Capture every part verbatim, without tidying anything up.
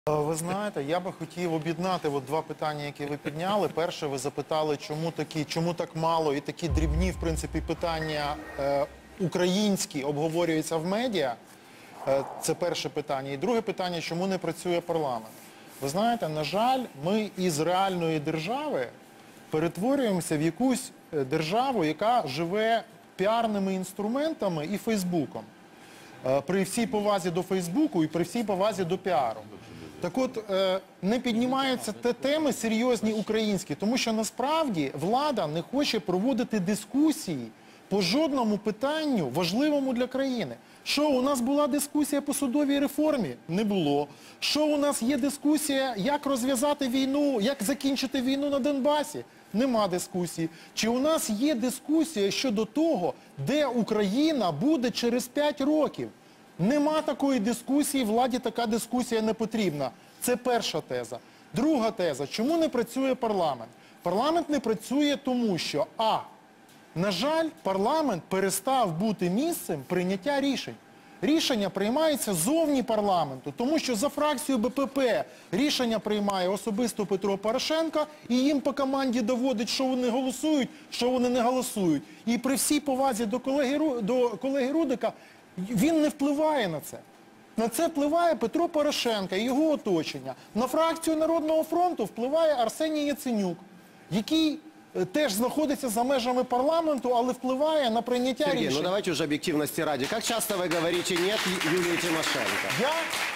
Ви знаєте, я би хотів об'єднати от два питання, які ви підняли. Перше, ви запитали, чому такі, чому так мало і такі дрібні, в принципі, питання е, українські обговорюються в медіа. Е, це перше питання. І друге питання, чому не працює парламент. Ви знаєте, на жаль, ми із реальної держави перетворюємося в якусь державу, яка живе піарними інструментами і Фейсбуком. Е, при всій повазі до Фейсбуку і при всій повазі до піару. Так от, не піднімаються те теми серйозні українські, тому що насправді влада не хоче проводити дискусії по жодному питанню важливому для країни. Що, у нас була дискусія по судовій реформі? Не було. Що, у нас є дискусія, як розв'язати війну, як закінчити війну на Донбасі? Нема дискусії. Чи у нас є дискусія щодо того, де Україна буде через п'ять років? Нема такої дискусії, владі така дискусія не потрібна. Це перша теза. Друга теза. Чому не працює парламент? Парламент не працює тому, що а. На жаль, парламент перестав бути місцем прийняття рішень. Рішення приймаються зовні парламенту, тому що за фракцію Б П П рішення приймає особисто Петро Порошенко, і їм по команді доводить, що вони голосують, що вони не голосують. І при всій повазі до колеги, до колеги Рудика, він не впливає на це. На це впливає Петро Порошенко і його оточення. На фракцію Народного фронту впливає Арсеній Яценюк, який теж знаходиться за межами парламенту, але впливає на прийняття Сергей, рішень. ну давайте уже объективности ради. Как часто вы говорите «нет» Юлии Тимошенко? Я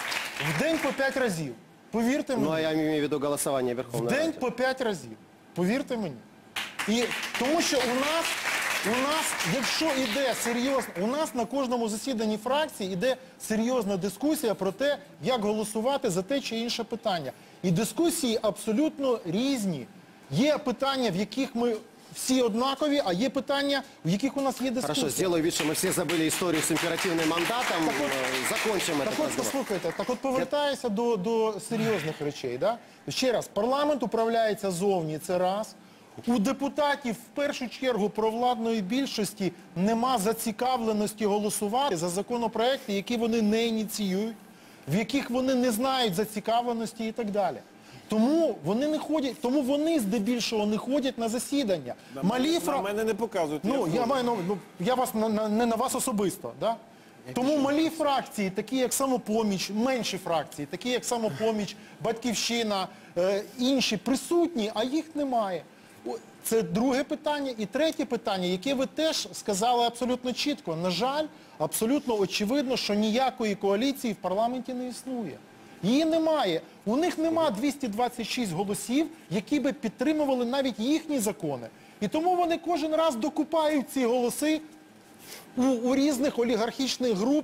в день по п'ять разів. Повірте мені. Ну, а я имею в виду голосование В Верховной день Рады. по п'ять разів. Повірте мені. І тому що у нас, у нас, якщо йде серйозно, у нас на кожному засіданні фракції йде серйозна дискусія про те, як голосувати за те чи інше питання. І дискусії абсолютно різні. Є питання, в яких ми всі однакові, а є питання, в яких у нас є дискусія. Хорошо, сделаю вид, что мы все забыли историю с императивным мандатом. Так вот, Э, Закончим Так этот от, разговор. послухайте, так от повертаюся до, до серйозних речей. Да? Ще раз, парламент управляється зовні, це раз. У депутатів, в першу чергу, провладної більшості нема зацікавленості голосувати за законопроекти, які вони не ініціюють, в яких вони не знають зацікавленості і так далі. Тому вони не ходять, тому вони здебільшого не ходять на засідання. На Малі мене, фра... на мене не показують. Ну, я ходжу. маю на ну, я вас на, на, не на вас особисто, да? Тому малі фракції, такі як Самопоміч, менші фракції, такі як Самопоміч, Батьківщина, е, інші присутні, а їх немає. О, це друге питання. І третє питання, яке ви теж сказали абсолютно чітко. На жаль, абсолютно очевидно, що ніякої коаліції в парламенті не існує. Її немає. У них нема двісті двадцять шість голосів, які би підтримували навіть їхні закони. І тому вони кожен раз докупають ці голоси у, у різних олігархічних груп.